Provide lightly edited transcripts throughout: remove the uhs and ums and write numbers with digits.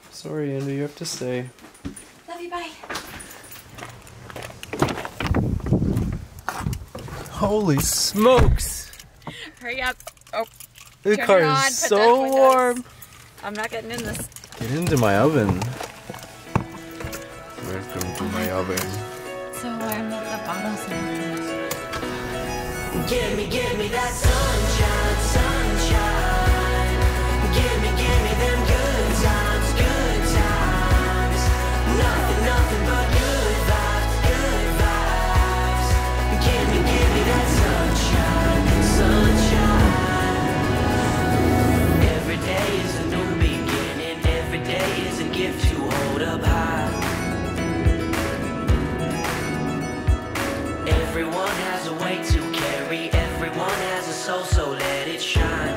Sorry, Andy, you have to stay. Love you, bye. Holy smokes! Hurry up. Oh, The turn car it on, is put so the windows. warm. I'm not getting in this. Get into my oven. Welcome to my oven. So I'm at the bottom. Give me that sunshine, sunshine. Give me them good times, good times. Nothing but good vibes, good vibes. Give me that sunshine, sunshine. Every day is a new beginning. Every day is a gift to hold up high. Everyone has a way to carry. Everyone has a soul, so let it shine.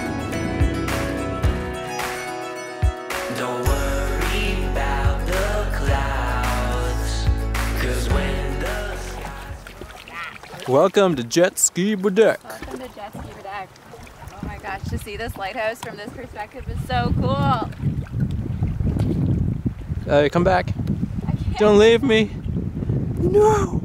Don't worry about the clouds, 'cause when the sky... Welcome to Jetski Baddeck. Welcome to Jetski Baddeck. Oh my gosh, to see this lighthouse from this perspective is so cool. Come back. I can't. Don't leave me. No.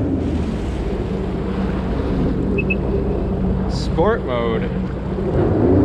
Sport mode.